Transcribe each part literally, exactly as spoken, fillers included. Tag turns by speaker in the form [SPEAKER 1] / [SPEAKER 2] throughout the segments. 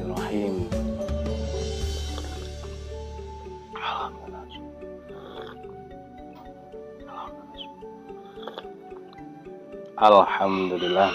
[SPEAKER 1] Bismillahirrahmanirrahim. Alhamdulillah.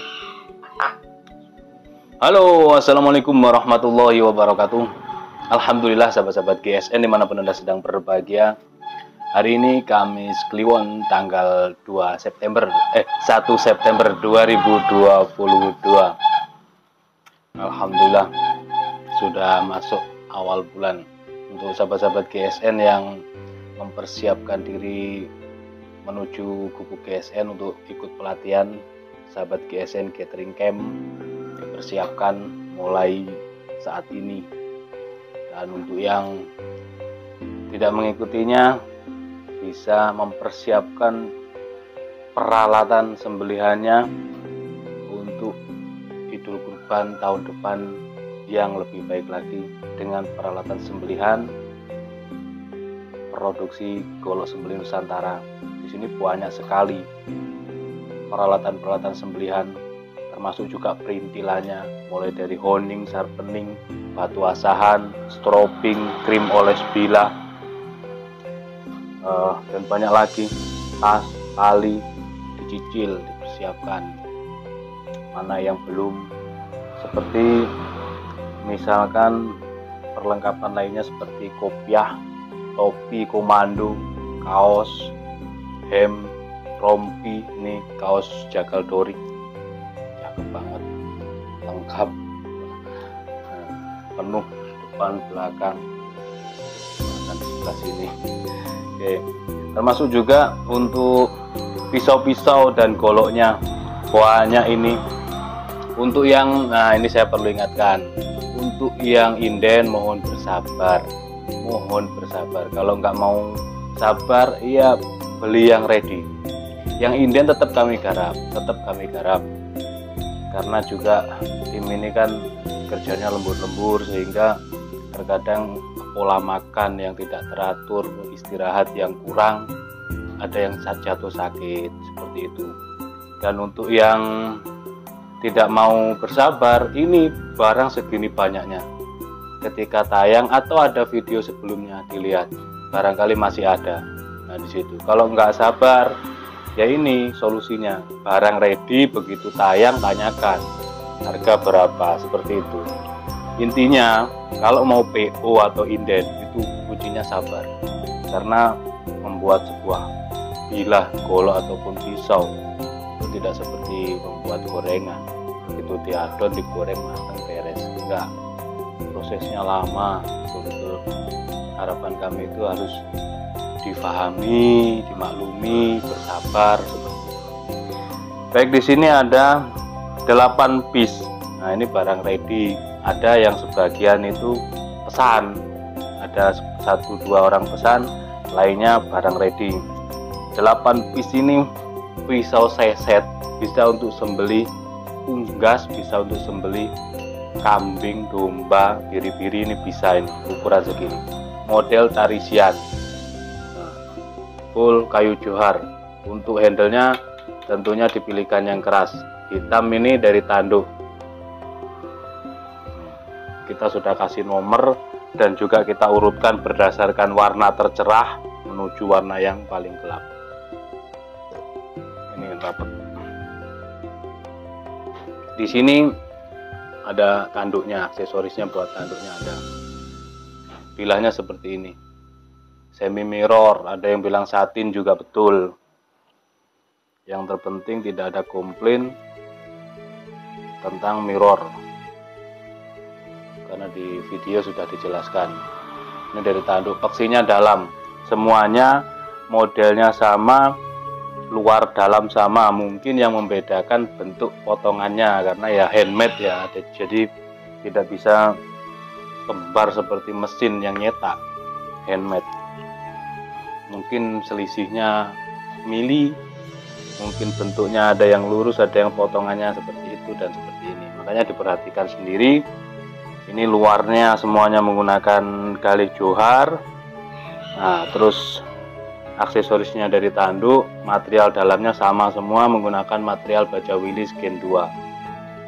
[SPEAKER 1] Halo, assalamualaikum warahmatullahi wabarakatuh. Alhamdulillah sahabat-sahabat G S N dimanapun Anda sedang berbahagia. Hari ini Kamis Kliwon tanggal dua September eh satu September dua ribu dua puluh dua. Alhamdulillah sudah masuk awal bulan. Untuk sahabat-sahabat G S N yang mempersiapkan diri menuju gubuk G S N untuk ikut pelatihan, sahabat G S N Catering Camp dipersiapkan mulai saat ini. Dan untuk yang tidak mengikutinya bisa mempersiapkan peralatan sembelihannya untuk Idul Kurban tahun depan yang lebih baik lagi dengan peralatan sembelihan produksi golok sembelih Nusantara. Di sini banyak sekali peralatan-peralatan sembelihan, termasuk juga perintilannya, mulai dari honing, sharpening, batu asahan, strobing, krim oles bilah, uh, dan banyak lagi. Tas, tali dicicil, dipersiapkan. Mana yang belum, seperti misalkan perlengkapan lainnya seperti kopiah, topi komando, kaos, hem, rompi. Ini kaos jagal dorik, cakep banget, lengkap, nah, penuh depan belakang dan sebelah sini. Oke, termasuk juga untuk pisau-pisau dan goloknya banyak ini. Untuk yang, nah ini saya perlu ingatkan, untuk yang inden mohon bersabar, mohon bersabar. Kalau nggak mau sabar, iya beli yang ready. Yang inden tetap kami garap, tetap kami garap. Karena juga tim ini kan kerjanya lembur-lembur, sehingga terkadang pola makan yang tidak teratur, istirahat yang kurang, ada yang jatuh sakit seperti itu. Dan untuk yang tidak mau bersabar, ini barang segini banyaknya. Ketika tayang atau ada video sebelumnya dilihat, barangkali masih ada. Nah di situ, kalau nggak sabar, ya ini solusinya. Barang ready, begitu tayang tanyakan harga berapa, seperti itu. Intinya kalau mau P O atau inden itu kuncinya sabar. Karena membuat sebuah bilah, golok ataupun pisau itu tidak seperti membuat gorengan. Begitu diadon, digoreng, matang, beres. Enggak, prosesnya lama, betul-betul. Harapan kami itu harus difahami, dimaklumi, bersabar. Baik, di sini ada delapan piece. Nah ini barang ready. Ada yang sebagian itu pesan, ada satu dua orang pesan, lainnya barang ready. Delapan piece ini pisau seset, bisa untuk sembelih unggas, bisa untuk sembelih kambing, domba, biri-biri. Ini bisa, ini ukuran segini, model tarisian, nah, full kayu johar. Untuk handlenya tentunya dipilihkan yang keras, hitam ini dari tanduk. Kita sudah kasih nomor dan juga kita urutkan berdasarkan warna tercerah menuju warna yang paling gelap. Ini rapat. Di sini ada tanduknya, aksesorisnya buat tanduknya ada. Bilahnya seperti ini, semi mirror, ada yang bilang satin juga betul. Yang terpenting tidak ada komplain tentang mirror, karena di video sudah dijelaskan. Ini dari tanduk, peksinya dalam, semuanya modelnya sama, luar dalam sama. Mungkin yang membedakan bentuk potongannya, karena ya handmade ya, jadi tidak bisa kembar seperti mesin yang nyetak, handmade. Mungkin selisihnya mili, mungkin bentuknya ada yang lurus, ada yang potongannya seperti itu dan seperti ini. Makanya diperhatikan sendiri. Ini luarnya semuanya menggunakan galih johar. Nah, terus aksesorisnya dari tanduk, material dalamnya sama semua, menggunakan material baja Willis Gen dua.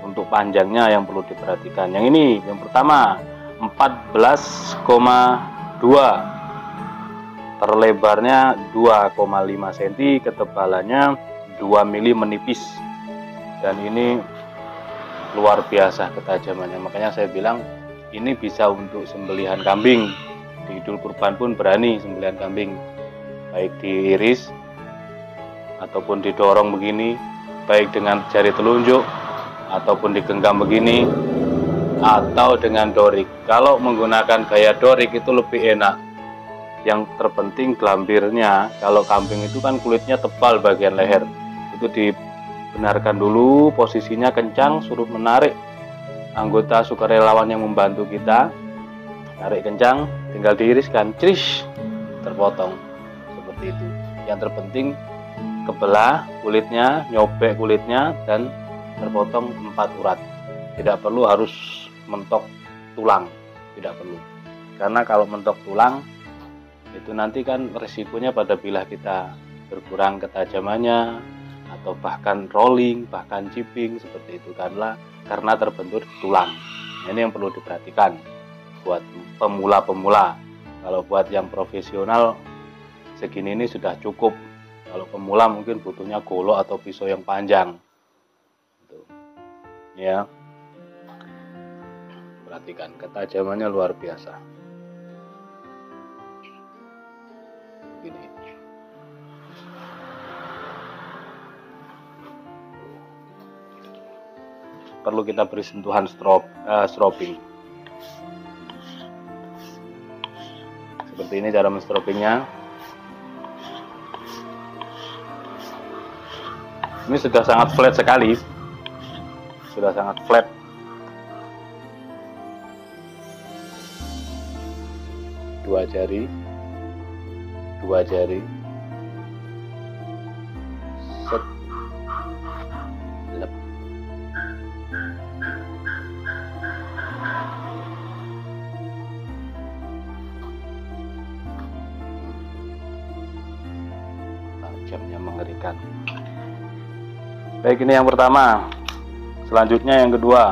[SPEAKER 1] untuk panjangnya yang perlu diperhatikan. Yang ini yang pertama empat belas koma dua, terlebarnya dua koma lima sentimeter, ketebalannya dua mili menipis, dan ini luar biasa ketajamannya. Makanya saya bilang ini bisa untuk sembelihan kambing. Di Idul Kurban pun berani sembelihan kambing, baik diiris ataupun didorong begini, baik dengan jari telunjuk ataupun digenggam begini, atau dengan dorik. Kalau menggunakan gaya dorik itu lebih enak. Yang terpenting gelambirnya. Kalau kambing itu kan kulitnya tebal bagian leher, itu dibenarkan dulu, posisinya kencang, suruh menarik anggota sukarelawan yang membantu kita, tarik kencang, tinggal diiriskan, cris, terpotong seperti itu. Yang terpenting kebelah kulitnya, nyobek kulitnya, dan terpotong empat urat. Tidak perlu harus mentok tulang, tidak perlu, karena kalau mentok tulang itu nanti kan resikonya pada bilah kita berkurang ketajamannya, atau bahkan rolling, bahkan chipping seperti itu, karena karena terbentur tulang. Ini yang perlu diperhatikan buat pemula-pemula. Kalau buat yang profesional segini ini sudah cukup. Kalau pemula mungkin butuhnya golok atau pisau yang panjang. Tuh. Ya. Perhatikan ketajamannya luar biasa. Begini. Perlu kita beri sentuhan strop, uh, stropping. Seperti ini cara menstropingnya. Ini sudah sangat flat sekali, sudah sangat flat. Dua jari, dua jari, set, lep. Tajamnya mengerikan. Baik, ini yang pertama. Selanjutnya yang kedua.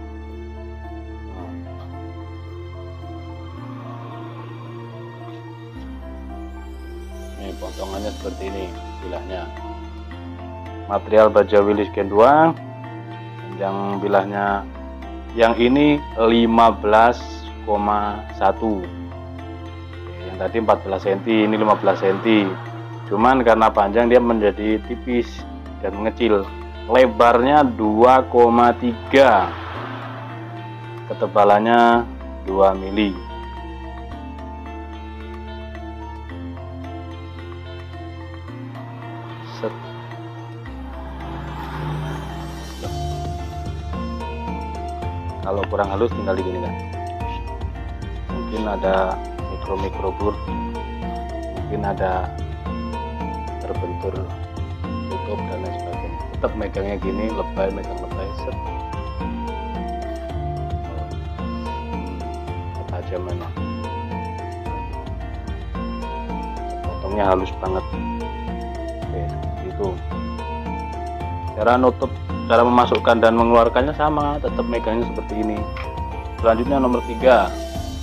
[SPEAKER 1] Ini potongannya seperti ini bilahnya. Material baja Willys Gen dua. Yang bilahnya yang ini lima belas koma satu. Yang tadi empat belas sentimeter, ini lima belas sentimeter. Cuman karena panjang dia menjadi tipis dan mengecil. Lebarnya dua koma tiga, ketebalannya dua mili. Set. Kalau kurang halus tinggal diginikan. Mungkin ada mikro-mikro bur, mungkin ada terbentur tutup dan lain sebagainya. Tetap megangnya gini, lebay, megang lebay, set. Ketajamannya, potongnya halus banget. Oke, seperti itu. Cara nutup, cara memasukkan dan mengeluarkannya sama, tetap megangnya seperti ini. Selanjutnya nomor tiga.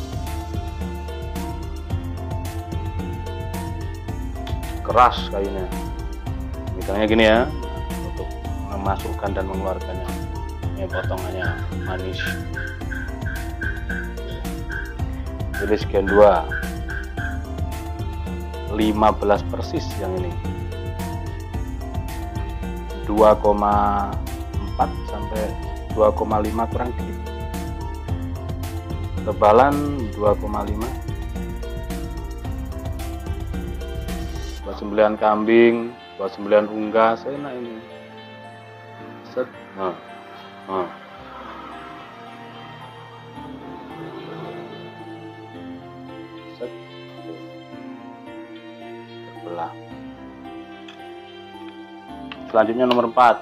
[SPEAKER 1] Keras kayunya, megangnya gini ya, untuk memasukkan dan mengeluarkannya. Ini potongannya manis. Willys Gen dua lima belas persis yang ini, dua koma empat sampai dua koma lima kurang dikit. Tebalan dua koma lima. Buat sembelihan kambing, buat sembelihan unggas, enak ini. Set, nah, nah. Set, terbelah. Selanjutnya nomor empat,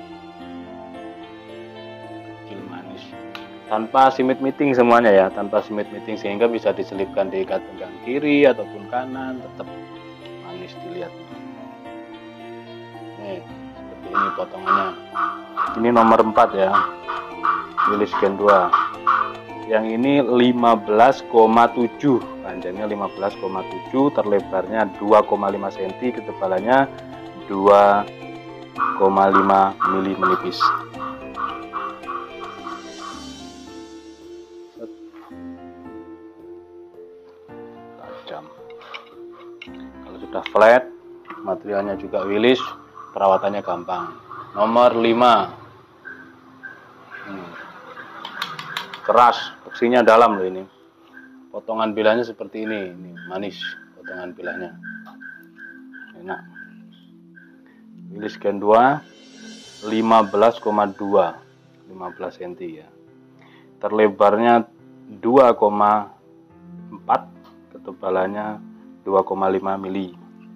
[SPEAKER 1] kecil manis, tanpa simit miting semuanya ya, tanpa simit miting, sehingga bisa diselipkan di ikat pinggang kiri ataupun kanan, tetap manis dilihat. Nih seperti ini potongannya. Ini nomor empat ya, Willys Gen dua. Yang ini lima belas koma tujuh, panjangnya lima belas koma tujuh, terlebarnya dua koma lima sentimeter, ketebalannya dua koma lima mili menipis. Tajam. Kalau sudah flat, materialnya juga Willys, perawatannya gampang. Nomor lima, hmm. keras, beksinya dalam loh ini. Potongan bilahnya seperti ini, ini manis potongan bilahnya, enak. Willys Gen dua lima belas koma dua, lima belas sentimeter ya. Terlebarnya dua koma empat, ketebalannya dua koma lima mili.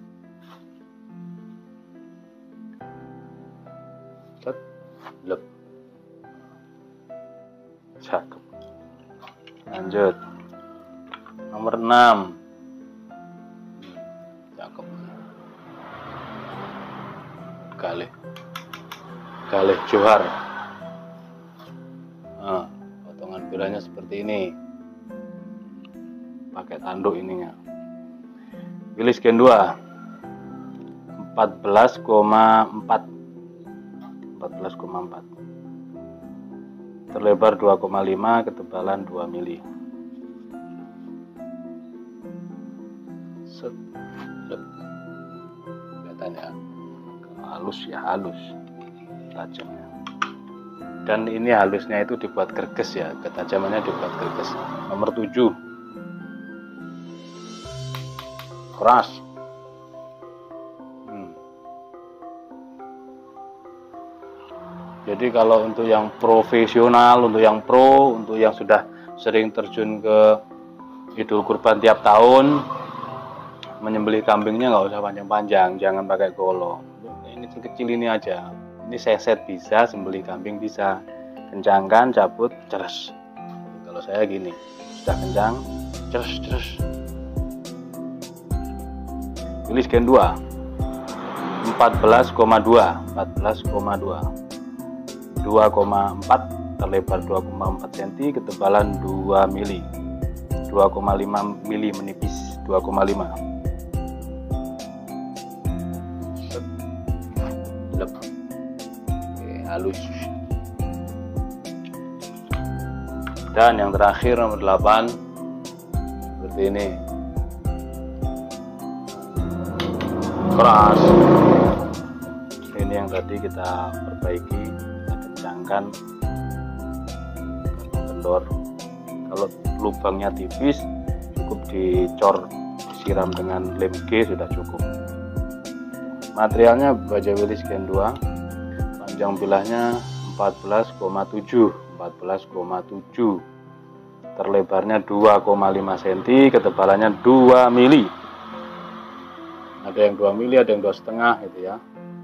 [SPEAKER 1] Set, lep. Cakep. Lanjut. Nomor enam. Cakep. Galih. Galih Johar. Nah, potongan bilahnya seperti ini. Pakai tanduk ininya. Willys Gen dua empat belas koma empat, empat belas koma empat, terlebar dua koma lima, ketebalan dua mili. Set, lep. Kelihatan ya, halus ya, halus tajamnya. Dan ini halusnya itu dibuat gerges ya, ketajamannya dibuat gerges. Nomor tujuh, keras. hmm. Jadi kalau untuk yang profesional, untuk yang pro, untuk yang sudah sering terjun ke Idul Kurban tiap tahun, menyembelih kambingnya nggak usah panjang-panjang, jangan pakai golong. Ini kecil ini aja. Ini seset bisa, sembelih kambing bisa. Kencangkan, cabut, ceres. Kalau saya gini, sudah kencang, ceres, ceres. Willys Gen dua empat belas koma dua, empat belas koma dua, dua koma empat, terlebar dua koma empat sentimeter, ketebalan dua mili, dua koma lima mili menipis, dua koma lima. Lep. Oke, halus. Dan yang terakhir nomor delapan, seperti ini. Keras. Ini yang tadi kita perbaiki, kita kencangkan, kendor. Kalau lubangnya tipis, cukup dicor, disiram dengan lem G sudah cukup. Materialnya baja Willys Gen dua, panjang bilahnya empat belas koma tujuh, empat belas koma tujuh, terlebarnya dua koma lima sentimeter, ketebalannya dua mili. Ada yang dua mili, ada yang dua setengah gitu ya.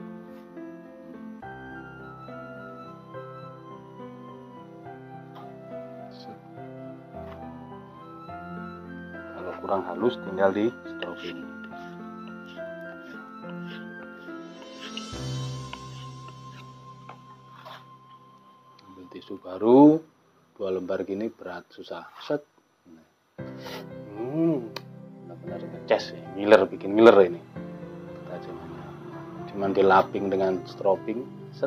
[SPEAKER 1] Kalau kurang halus tinggal di stroping. Ambil tisu baru, dua lembar gini berat, susah. Set. Hmm, benar-benar ngeces, ngiler, bikin ngiler ini. Ketajamannya. Cuman dilaping dengan stroping, set.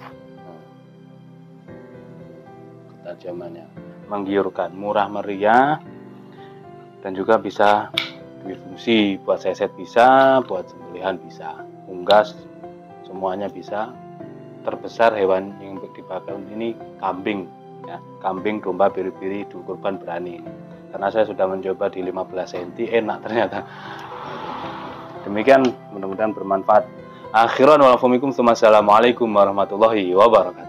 [SPEAKER 1] Ketajamannya menggiurkan, murah meriah, dan juga bisa berfungsi buat seset bisa, buat sembelihan bisa, unggas semuanya bisa. Terbesar hewan yang dipakai ini kambing ya, kambing, domba, biri-biri, Idul Kurban berani. Karena saya sudah mencoba di lima belas sentimeter, enak ternyata. Demikian, mudah-mudahan bermanfaat. Akhiran wa'alaikum warahmatullahi wabarakatuh.